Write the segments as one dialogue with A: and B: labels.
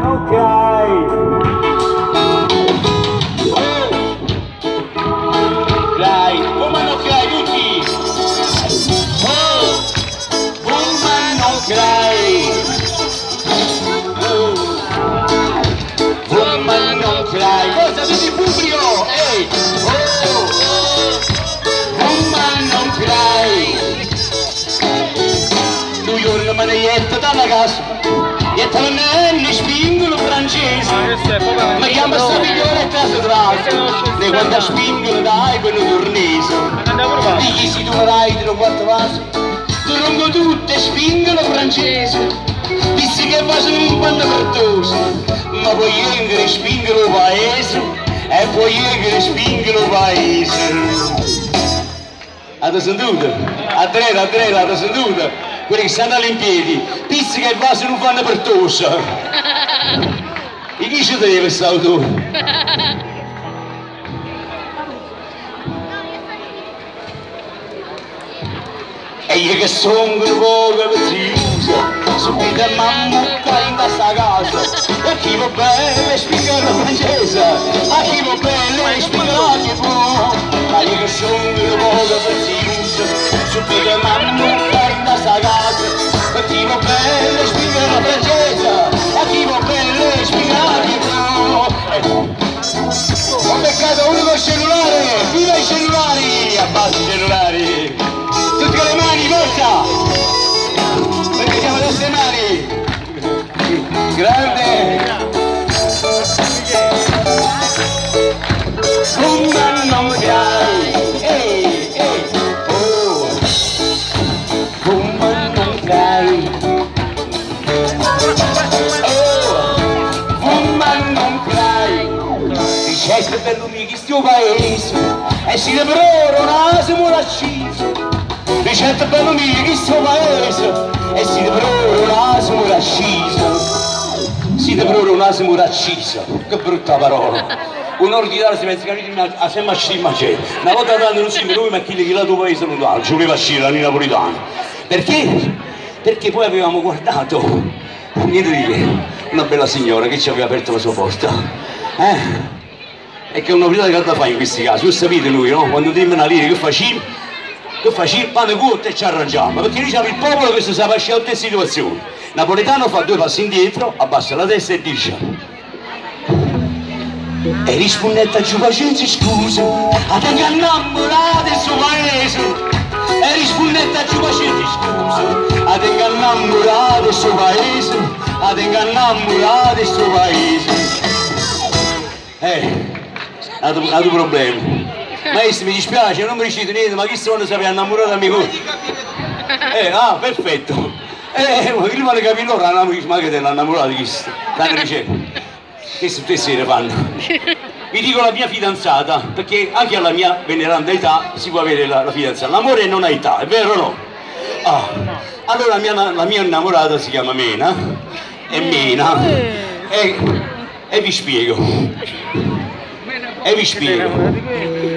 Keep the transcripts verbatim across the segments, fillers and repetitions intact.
A: non crai. Crai, come non crai tutti? Oh, come non crai. Come non crai. Cosa tutti il pubblico? Ehi, oh, come non crai. Tu io non me ne niente dalla casa. E te ne spingono francesi, ma chiama sta migliore a casa tra e quando spingono dai quello tornese digli si tu dai te lo quattro vasi tu lungo tutte spingono francesi dissi che facciano un panno pertoso ma poi io che spingono il paese e poi io che spingono il paese. Avete sentito? A tre, a tre, avete sentito? Quelli che stanno all'impiedi, pizzi che il vaso non fanno per tosa. E chi ci deve stare tu? E io che sono un poco prezioso, sono che mamma qua in questa casa. E chi va bene spiega la francese, a chi va bene spiega la tivù. Ma io che sono un poco prezioso, sono che mamma qua in questa casa. A chi va bene spiega la francese, a chi va bene spiega la tivù. Ho beccato uno col cellulare, viva i cellulari, abbassa i cellulari. Tutte le mani, forza! Perché siamo adesso le mani! Grande! Come non crai! Ehi, ehi! Oh! Come non crai! Oh! Come non crai! Diceste per lui che sto paese e si ne pro non siamo lasciati. Ricetta bello mio che sto paese e si devrò un asimo raccisa si devrò un asimo raccisa che brutta parola un ordinario si pensa che a sempre a scimma c'è una volta tanto non si mi lui ma chi che la tua paese non dà ci voleva scire la napolitana perché? Perché poi avevamo guardato niente di che una bella signora che ci aveva aperto la sua porta eh? E che una verità che da fare in questi casi voi sapete lui no? Quando dimmi una lira che facciamo che facciamo il pane corto e ci arrangiamo perché diciamo il popolo che si sa pasciare tutte le situazioni. Napoletano fa due passi indietro, abbassa la testa e dice e rispondette a Giupacenzi scusa a te che innamorato il suo paese e rispondette a Giupacenzi scusa a te che innamorato il suo paese a te che innamorato il suo paese eh, ha tuo problema. Maestro mi dispiace, non mi dicete niente, ma chi se non sapeva innamorare da me? Eh, ah, perfetto. Eh, ma prima di capire loro, ma che te l'hanno innamorato di chi sta? Tanto dicevo, che tutte le sere fanno? Vi dico la mia fidanzata, perché anche alla mia veneranda età si può avere la, la fidanzata. L'amore non ha età, è vero o no? Ah, allora la mia, la mia innamorata si chiama Mena, è Mena, e, e vi spiego. E vi spiego.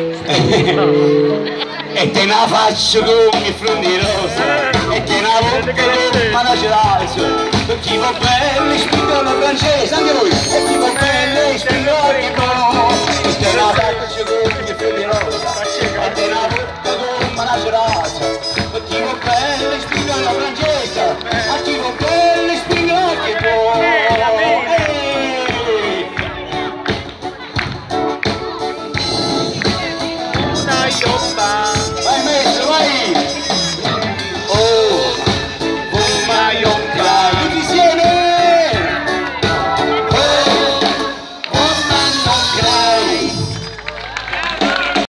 A: E te la faccio come frondirosa e te la bocca come una celazza per chi va bene spiega la francese anche voi